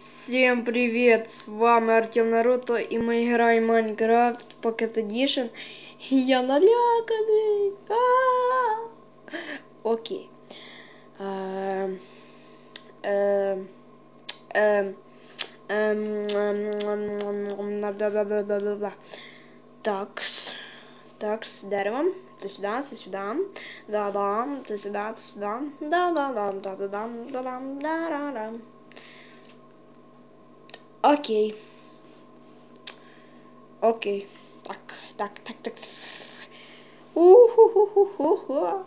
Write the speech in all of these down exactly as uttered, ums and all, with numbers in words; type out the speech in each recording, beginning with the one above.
Всем привет, с вами Артем Наруто, и мы играем в Майнкрафт Pocket Edition. И я наляканный. А-а-а! Окей. Эм, эм, эм, эм, эм, бла-бла-бла-бла-бла-бла. Такс, такс, дерево. Це сюди, це сюди. Да-да, це сюди, це сюди. Да-да-да, да-да-да, да-да, да-да-да. Окей. Окей. Так, так, так, так. У-ху-ху-ху-ху-ху.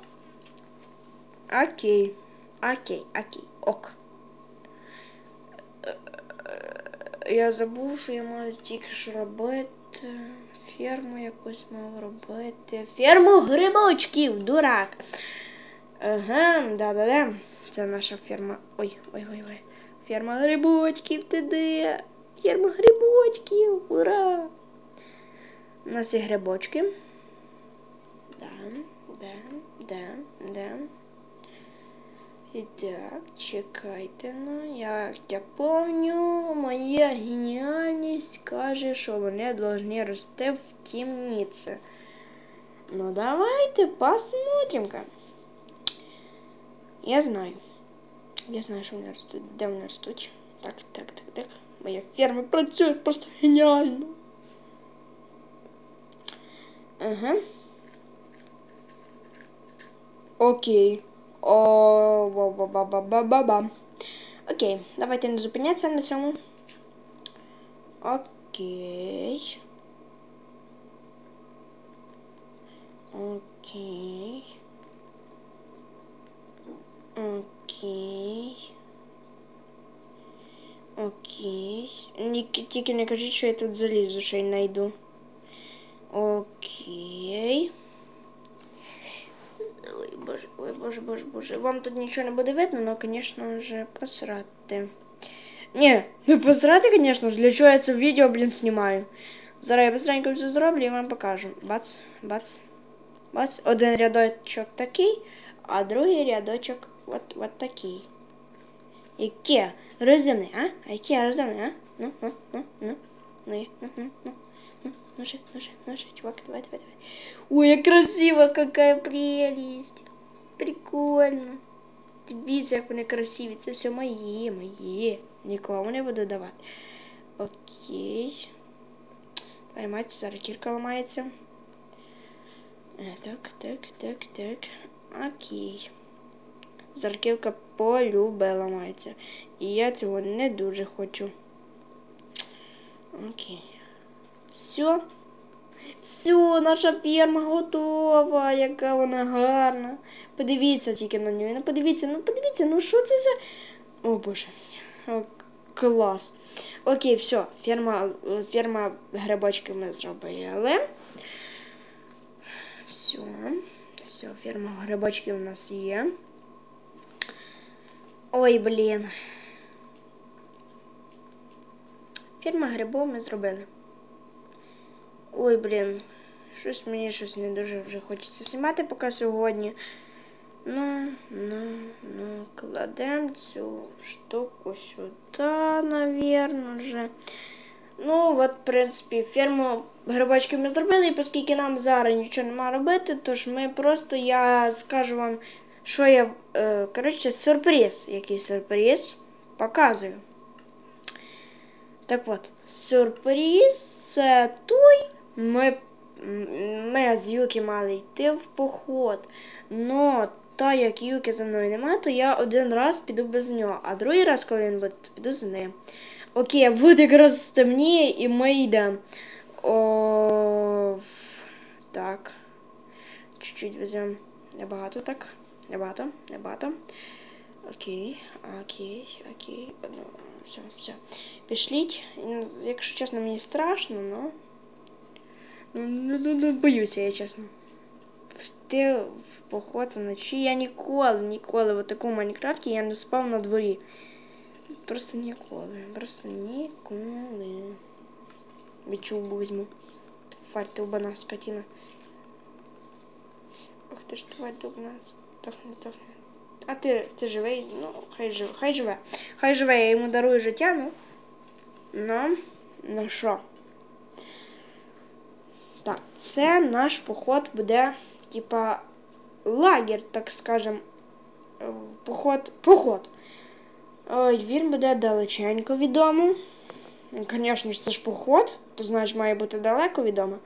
Окей. Окей, окей. Ок. Я забув, що я маю тільки що робити. Ферму якусь мав робити. Ферму грибочків, дурак. Ага, да-да-да. Це наша ферма. Ой, ой, ой, ой. Ферма грибочків, ти де? Ферма грибочків, ура! У нас є грибочки. Да, да, да, да. І так, чекайте, ну, як я помню, моя геніальність каже, що вони повинні рости в темниці. Ну, давайте посмотрим-ка. Я знаю. Я знаю, що вони ростуть. Де вони ростуть? Так, так, так, так. Моя ферма працює просто геніально. Ага. Окей. О, ба ба ба ба ба ба. Окей, давайте не зупинятися на цьому. Окей. Окей. Окей. Окей. Ні, тільки не кажіть, що я тут залізу, що я знайду. Окей. Ой, боже, ой, боже, боже, боже. Вам тут нічого не буде видно, но, звісно ж, посрати. Ні, не посрати, звісно ж, для чого я це відео, блін, знімаю. Зараз я быстренько все зроблю і вам покажу. Бац, бац, бац. Один рядочок такий, а другий рядочок от, от такий. Яке розумне, а? А яке розумне, а? Ну, ну, ну, ну. Ну, ну, ну, ну. Ну же, ну же, ну же, чувак, давай, давай, давай. Ой, красиво, какая прелесть. Прикольно. Дивіться, як вони красиві. Це все моє, моє. Нікому не буду давати. Окей. Поймать, зараз кірка ламається. Так, так, так, так. Окей. Зарківка полюбе ламається. І я цього не дуже хочу. Окей. Все. Все, наша ферма готова. Яка вона гарна. Подивіться тільки на нього. Ну подивіться, ну подивіться, ну що це за... О, боже. О, клас. Окей, все. Ферма, ферма грибочків ми зробили. Все. Все, ферма грибочків у нас є. Ой, блін. Ферма грибов ми зробили. Ой, блін. Щось мені щось не дуже вже хочеться знімати поки сьогодні. Ну, ну, ну, кладемо цю штуку сюди, наверное, вже. Ну, от, в принципі, ферму грибочків ми зробили, і оскільки нам зараз нічого нема робити, тож ми просто, я скажу вам, що я, е, коротше, сюрприз. Який сюрприз? Показую. Так от, сюрприз це той, ми, ми з Юкі мали йти в поход, но та як Юкі за мною немає, то я один раз піду без нього, а другий раз, коли він буде, то піду з ним. Окей, буде якраз стемніє і ми йдемо. О, так. Чуть-чуть веземо. Небагато так. Небагато, небагато. Окей, окей, окей. Ну, все, все. Пішліть. Якщо чесно, мені страшно, но... Ну, ну, ну, боюся я, чесно. Йти в поход вночі. Я ніколи, ніколи в такому Майнкрафті я не спав на дворі. Просто ніколи. Просто ніколи. Відчубу візьму. Тварь довбана, скотина. Ох ти ж тварь довбана. Тохне, тохне. А ти, ти живий? Ну, хай живе. Хай живе. Хай живе, я йому дарую життя, ну. Ну, ну що? Так, це наш поход буде, типа, лагерь, так скажем. Поход, поход. Ой, він буде далеченько відомо. Звісно ж, це ж поход, то значить має бути далеко відомо.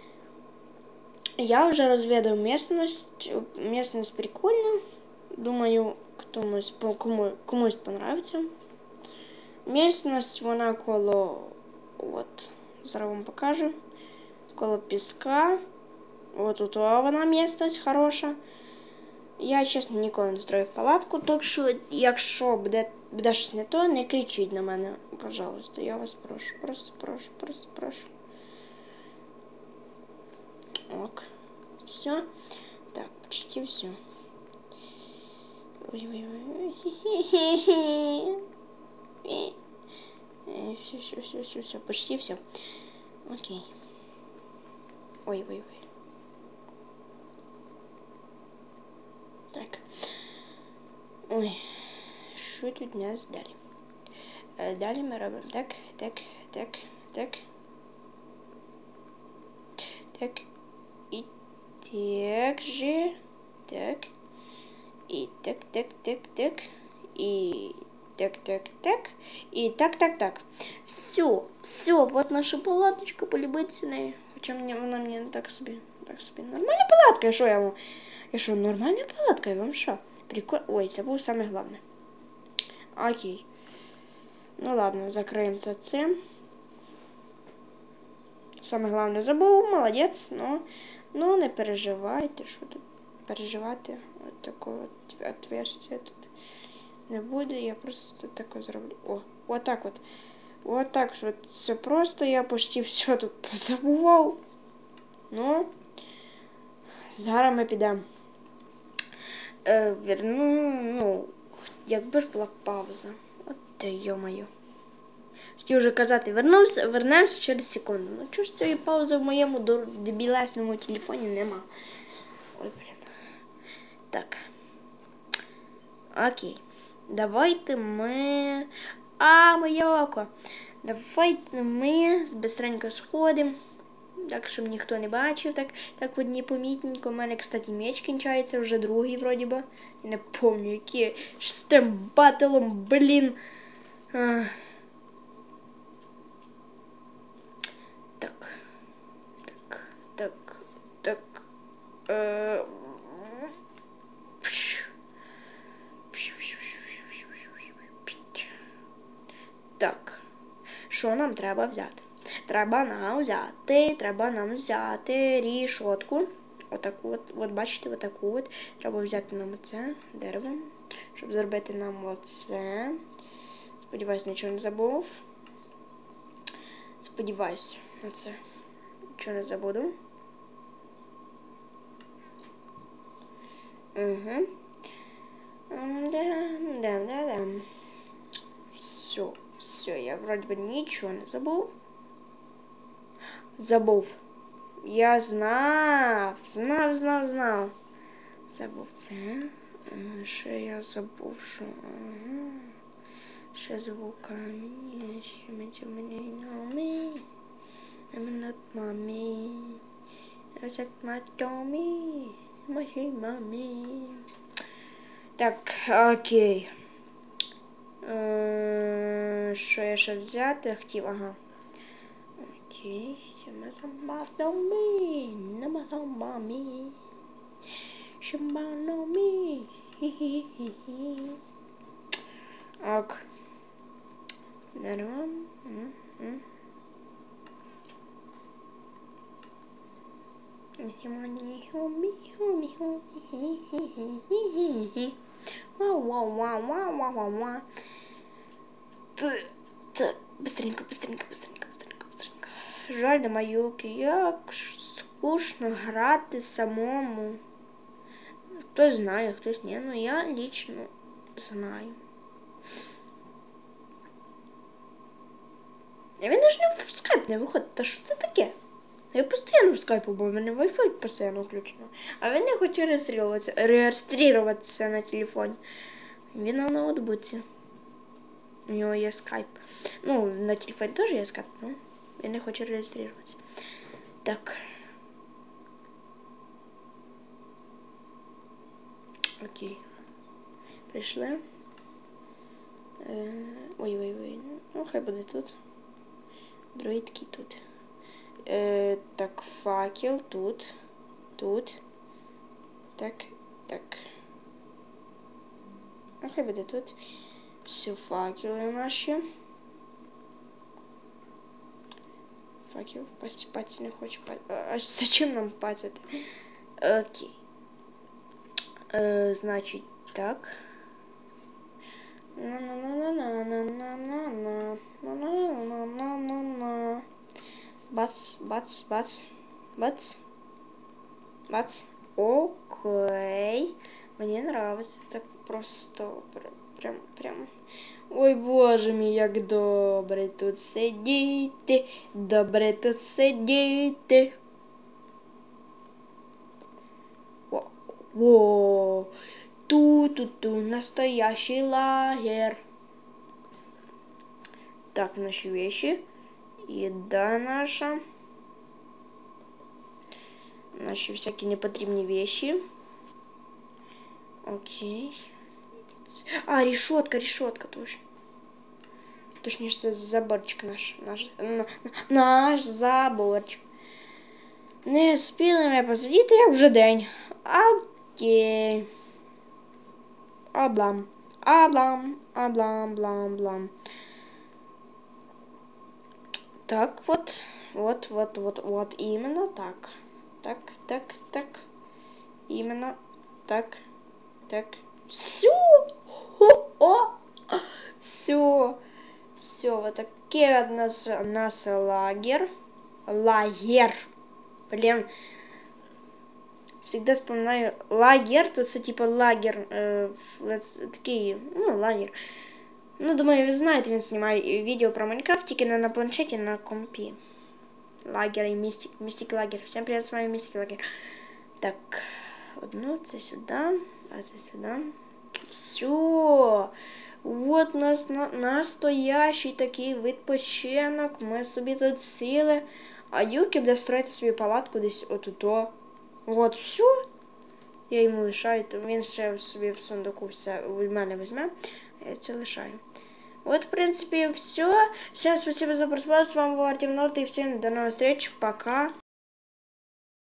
Я вже розвідав місцевість. Місцевість прикольна. Думаю, комусь, кому, комусь понравиться. Місцевість, вона коло, от, зараз вам покажу. Коло піска. От тут вона місцевість хороша. Я, чесно, ніколи не строїв палатку, так що, якщо буде, буде щось не то, не кричіть на мене, пожалуйста, я вас прошу, просто прошу, просто прошу. Ок, все. Так, почти все. Ой-ой-ой. Все, все, все, все, все, почти все. Окей. Ой-ой-ой. Так. Ой, що тут у нас далі? Далі ми робимо так, так, так, так. Так. І так же. Так. І так, так, так, так. І так, так, так. І так, так, так. Все, все, вот наша палаточка, полюбиться нею. Хоча мені, вона мені так собі, так собі. Нормальна палатка, я що я вам... Я що, нормальна палатка, я вам що? Прикольно. Ой, це було саме головне. Окей. Ну ладно, закроємо це цим. Саме головне забув, молодець, но, но не переживайте, що тут переживати. От такого от отверстия тут не буде, я просто таке зроблю. О, вот так от. Вот так от. Це просто, я почти все тут позабував. Ну, зараз ми підемо. Е, верну, ну, якби ж була пауза. От те, йо-моє. Хотів вже казати, вернувся, вернемося через секунду. Ну, чого ж цієї паузи в моєму дебілесному телефоні нема? Ой, блін. Так. Окей. Давайте ми... А, моє око. Давайте ми быстренько сходимо. Так, щоб ніхто не бачив. Так, так от непомітненько. У мене, кстати, меч кінчається. Вже другий, вроді би. Я не пам'ятаю, який. З тим батлом, блін. А... Так. Так. Так. Так. Е... Так. Що нам треба взяти? Треба нам взяти, треба нам взяти рішотку. Отаку от, от бачите, отаку от. Треба взяти нам оце дерево, щоб зробити нам оце. Сподіваюсь, нічого не забув. Сподіваюсь, оце. Нічого не забуду. Угу. Да-да-да. Все, все, я вроде бы ничего не забыл. Забув. Я знав, знав, знав, знав. Забув це. Ще я забув, що... Ага. Ще забув камінь. Ще мені не мені. I'm not mommy. I said my Tommy. My mommy. Так, окей. Е, що я ще взяти хотів? Ага. Окей. Ще самбадомі. Нема самбамі. Шамбаномі. Хі-хі-хі-хі. Ок. Дерево. Вау-вау-вау-вау-вау-вау. Так, быстренько, быстренько, быстренько, быстренько, быстренько. Жаль, на майоки, як скучно грати самому. Хтось знає, хтось ні, ну я лично знаю. А він ж не в скайп не виходить, та що це таке? Я постійно в скайпу, бо в мене Wi-Fi постійно включено. А він не хоче реєструватися, реєструватися на телефоні. Він на ноутбуці. У нього є скайп. Ну, на телефоні теж є скайп, але він не хоче реєструватися. Так. Окей. Прийшли. Ой-ой-ой. Ну, хай буде тут. Другий такий тут. Е, так, факел тут. Тут. Так, так. Ну, хай буде тут. Все, факели наші. Факел, пати не хочу пати. А зачем нам патити? Окей. Е, значить, так. На-на-на-на-на-на-на-на-на-на-на-на-на. Бац, бац, бац, бац, бац. Окей. Мені нравится. Так просто прям, прям. Ой, боже мій, як добре тут сидіти. Добре тут сидіти. Во. Ту-ту-ту, настоящий лагерь. Так, наши вещи. Еда наша. Наши всякие непотребные вещи. Окей. А, решетка, решетка, точно. Точніше, заборчик наш. Наш, наш заборчик. Не спіли ми посидіти, як вже день. Окей. Аблам. Аблам. Аблам, блам, блам. Так, вот. Вот, вот, вот, вот. Именно так. Так, так, так. Именно так. Так. Все. О! Все. Все. Вот такие у нас, у нас лагерь. Лагерь. Блин. Всегда вспоминаю лагерь. Тут это типа лагерь. Э, такие, ну, лагерь. Ну, думаю, вы знаете, я снимаю видео про Майнкрафт, тільки не на планшете, на компі. Лагерь и мистик. Мистик лагерь. Всем привет, с вами Мистик лагерь. Так, одну, це сюди, а це сюди. Все. Вот нас на, настоящий такий відпочинок. Ми собі тут сіли. А Юкі буде строїти собі палатку десь отуто. Вот, все. Я йому лишаю, то він ще собі в сундуку все в мене візьме. Я це лишаю. Вот, в принципе, все. Всем спасибо за просмотр. С вами был Артем Норт. И всем до новых встреч. Пока.